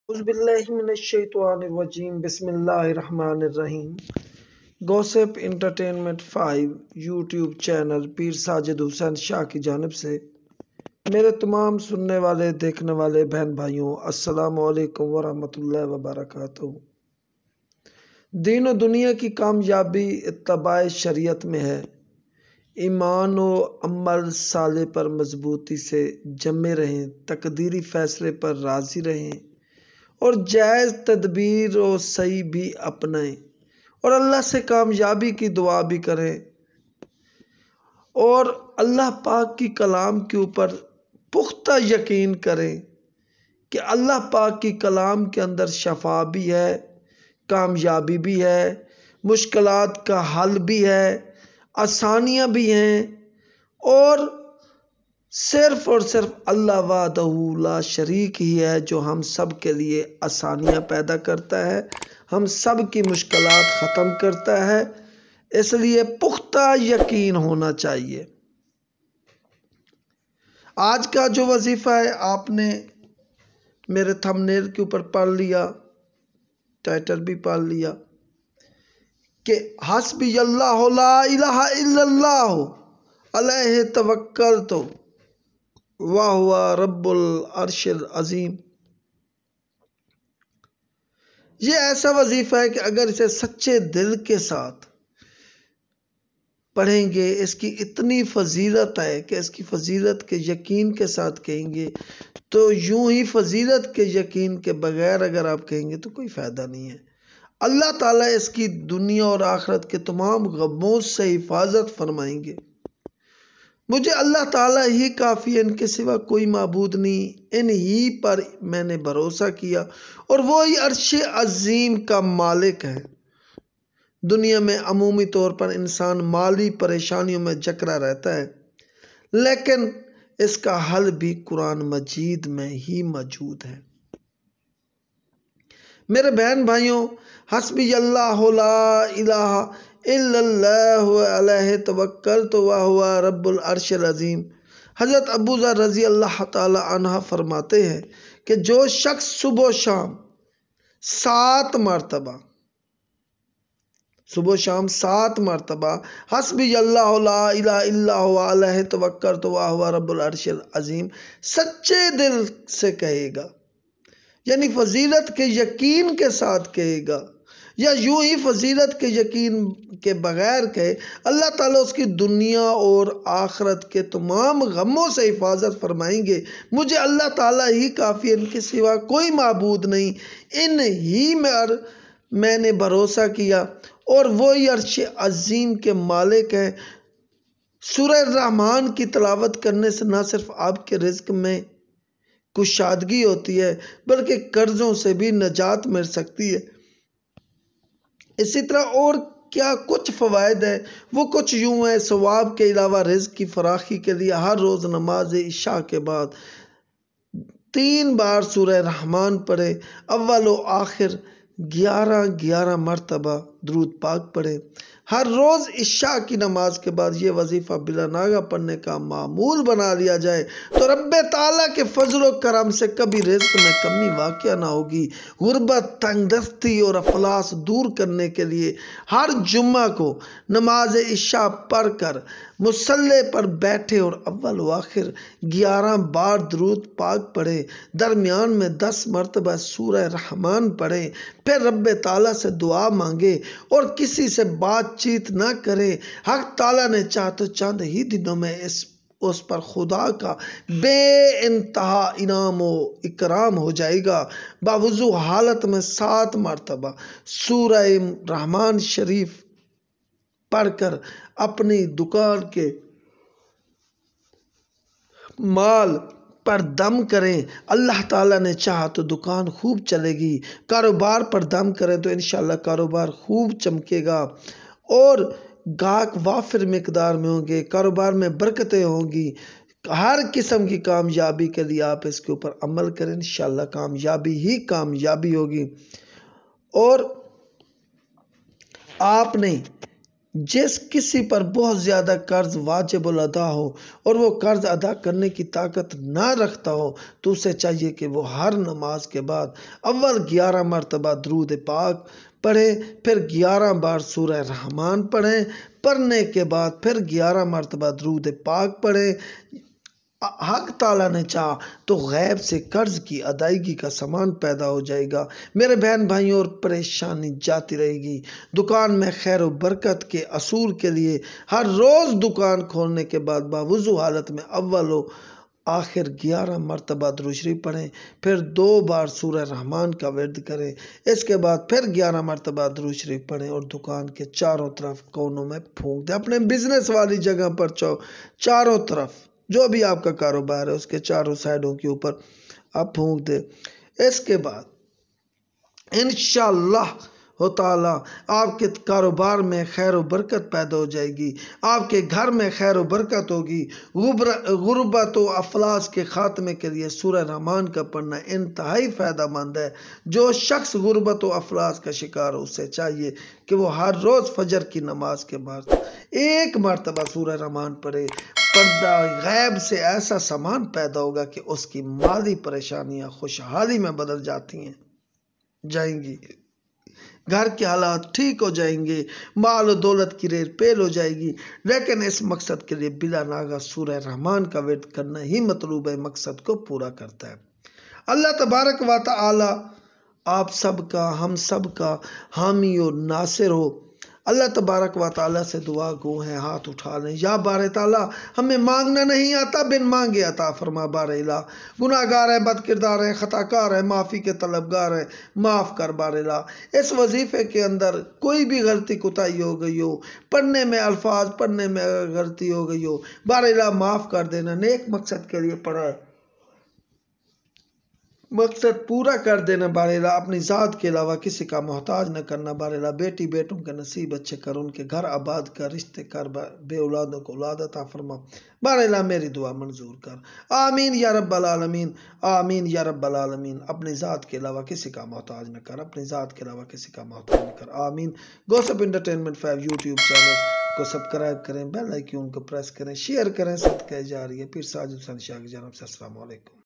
اعوذ باللہ من الشیطان الرجیم بسم اللہ الرحمن الرحیم۔ Gossip entertainment 5 YouTube channel Pir Sajid Hussain Shah کی جانب سے میرے تمام سننے والے دیکھنے والے بہن بھائیوں السلام علیکم ورحمۃ اللہ وبرکاتہ۔ دین و دنیا کی کامیابی اتباع شریعت میں ہے۔ ایمان و عمل صالح پر مضبوطی سے جمے رہیں، تقدیری فیصلے پر راضی رہیں اور جائز تدبیر و صحیح بھی اپنائیں اور اللہ سے کامیابی کی دعا بھی کریں اور اللہ پاک کی کلام کے اوپر پختہ یقین کریں کہ اللہ پاک کی کلام کے اندر شفا بھی ہے، کامیابی بھی ہے، مشکلات کا حل بھی ہے، آسانیاں بھی ہیں اور صرف اور صرف اللہ وحدہ لا شریک ہی ہے جو ہم سب کے لیے آسانیاں پیدا کرتا ہے، ہم سب کی مشکلات ختم کرتا ہے۔ اس لیے پختہ یقین ہونا چاہیے۔ آج کا جو وظیفہ ہے آپ نے میرے تھمبنیل کے اوپر پڑھ لیا، ٹائٹل بھی پڑھ لیا کہ حسبی اللہ لا الہ الا اللہ علیہ توکلت وَهُوَ رَبُّ الْعَرْشِ الْعَظِيمِ۔ یہ ایسا وظیفہ ہے کہ اگر اسے سچے دل کے ساتھ پڑھیں گے، اس کی اتنی فضیلت ہے کہ اس کی فضیلت کے یقین کے ساتھ کہیں گے تو یوں ہی فضیلت کے یقین کے بغیر اگر آپ کہیں گے تو کوئی فائدہ نہیں ہے۔ اللہ تعالیٰ اس کی دنیا اور آخرت کے تمام غموں سے حفاظت فرمائیں گے۔ مجھے اللہ تعالیٰ ہی کافی ہے، ان کے سوا کوئی معبود نہیں، ان ہی پر میں نے بھروسہ کیا اور وہی عرش عظیم کا مالک ہے۔ دنیا میں عمومی طور پر انسان مالی پریشانیوں میں جکڑا رہتا ہے، لیکن اس کا حل بھی قرآن مجید میں ہی موجود ہے۔ میرے بہن بھائیوں، حسبی اللہ لا الہ الا اللہ علیہ توکلت وہو رب العرش العظیم۔ حضرت ابو ذر رضی اللہ تعالی عنہ فرماتے ہیں کہ جو شخص صبح و شام 7 مرتبہ حسبی اللہ لا الہ الا اللہ علیہ توکلت وہو رب العرش العظیم سچے دل سے کہے گا، یعنی فضیلت کے یقین کے ساتھ کہے گا یا یوں ہی فضیلت کے یقین کے بغیر کہے، اللہ تعالیٰ اس کی دنیا اور آخرت کے تمام غموں سے حفاظت فرمائیں گے۔ مجھے اللہ تعالیٰ ہی کافی ہے، ان کے سوا کوئی معبود نہیں، ان ہی میں نے بھروسہ کیا اور وہی عرش عظیم کے مالک ہیں۔ سورہ الرحمن کی تلاوت کرنے سے نہ صرف آپ کے رزق میں کشادگی ہوتی ہے بلکہ قرضوں سے بھی نجات مل سکتی ہے۔ اسی طرح اور کیا کچھ فوائد ہیں، وہ کچھ یوں ہیں۔ ثواب کے علاوہ رزق کی فراخی کے لیے ہر روز نماز عشاء کے بعد 3 بار سورہ رحمان پڑھے، اول و آخر 11 مرتبہ درود پاک پڑھے۔ ہر روز عشاء کی نماز کے بعد یہ وظیفہ بلا ناغہ پڑھنے کا معمول بنا لیا جائے تو رب تعالیٰ کے فضل و کرم سے کبھی رزق میں کمی واقع نہ ہوگی۔ غربت، تنگ دستی اور افلاس دور کرنے کے لیے ہر جمعہ کو نماز عشاء پڑھ کر مصلی پر بیٹھے اور اول و آخر 11 بار درود پاک پڑھے، درمیان میں 10 مرتبہ سورہ رحمان پڑھے، پھر رب تعالیٰ سے دعا مانگے اور کسی سے بات چیت نہ کرے۔ حق تعالیٰ نے چاہا تو چند ہی دنوں میں اس پر خدا کا بے انتہا انعام و اکرام ہو جائے گا۔ باوضو حالت میں 7 مرتبہ سورہ رحمان شریف پڑھ کر اپنی دکان کے مال پر دم کریں، اللہ تعالیٰ نے چاہا تو دکان خوب چلے گی۔ کاروبار پر دم کریں تو انشاءاللہ کاروبار خوب چمکے گا اور گاہک وافر مقدار میں ہوں گے، کاروبار میں برکتیں ہوں گی۔ ہر قسم کی کامیابی کے لیے آپ اس کے اوپر عمل کریں، انشاءاللہ کامیابی ہی کامیابی ہوگی۔ اور آپ نے جس کسی پر بہت زیادہ قرض واجب الادا ہو اور وہ قرض ادا کرنے کی طاقت نہ رکھتا ہو تو اسے چاہیے کہ وہ ہر نماز کے بعد اول 11 مرتبہ درود پاک پڑھے، پھر 11 بار سورہ رحمان پڑھیں، پڑھنے کے بعد پھر 11 مرتبہ درود پاک پڑھیں۔ حق تعالیٰ نے چاہا تو غیب سے قرض کی ادائیگی کا سامان پیدا ہو جائے گا، میرے بہن بھائیوں، اور پریشانی جاتی رہے گی۔ دکان میں خیر و برکت کے اصول کے لیے ہر روز دکان کھولنے کے بعد باوضو حالت میں اول و آخر 11 مرتبہ درود شریف پڑھیں، پھر 2 بار سورہ رحمان کا ورد کریں، اس کے بعد پھر 11 مرتبہ درود شریف پڑھیں اور دکان کے چاروں طرف کونوں میں پھونک دیں۔ اپنے بزنس والی جگہ پر چاروں طرف جو بھی آپ کا کاروبار ہے اس کے چاروں سائڈوں کے اوپر آپ پھونک دیں۔ اس کے بعد انشاءاللہ تعالیٰ آپ کے کاروبار میں خیر و برکت پیدا ہو جائے گی، آپ کے گھر میں خیر و برکت ہوگی۔ غربت و افلاس کے خاتمے کے لیے سورہ رحمان کا پڑھنا انتہائی فائدہ مند ہے۔ جو شخص غربت و افلاس کا شکار ہو اسے چاہیے کہ وہ ہر روز فجر کی نماز کے بعد 1 مرتبہ سورہ رحمان پڑھے۔ پردہ غیب سے ایسا سامان پیدا ہوگا کہ اس کی مالی پریشانیاں خوشحالی میں بدل جائیں گی، گھر کے حالات ٹھیک ہو جائیں گے، مال و دولت کی ریل پیل ہو جائے گی۔ لیکن اس مقصد کے لیے بلا ناغہ سورہ رحمان کا ورد کرنا ہی مطلوب مقصد کو پورا کرتا ہے۔ اللہ تبارک و تعالی آپ سب کا، ہم سب کا حامی و ناصر ہو۔ اللہ تبارک و تعالیٰ سے دعا گو ہیں، ہاتھ اٹھا لیں۔ یا بار تعالیٰ، ہمیں مانگنا نہیں آتا، بن مانگے عطا فرما۔ بار الہ، گناہ گار ہیں، بد کردار ہیں، خطا کار ہیں، معافی کے طلبگار ہیں، معاف کر بار الہ۔ اس وظیفے کے اندر کوئی بھی غلطی کوتاہی ہو گئی ہو، پڑھنے میں الفاظ پڑھنے میں غلطی ہو گئی ہو، بار الہ معاف کر دینا۔ نیک مقصد کے لیے پڑھا ہے، مقصد پورا کر دینا بار الہ۔ اپنی ذات کے علاوہ کسی کا محتاج نہ کرنا بار الہ۔ بیٹی بیٹوں کے نصیب اچھے کر، ان کے گھر آباد کر، رشتے کر، بے اولادوں کو اولاد عطا فرما بار الہ۔ میری دعا منظور کر، آمین یا رب العالمین، آمین یا رب العالمین۔ اپنی ذات کے علاوہ کسی کا محتاج نہ کر، اپنی ذات کے علاوہ کسی کا محتاج نہ کر، آمین۔ گوسپ انٹرٹینمنٹ 5 یوٹیوب چینل کو سبسکرائب کریں، بیل آئیکن کو پریس کریں، شیئر کریں، صدقہ جاریہ۔ پیر ساجد حسین شاہ کی جانب سے السلام علیکم۔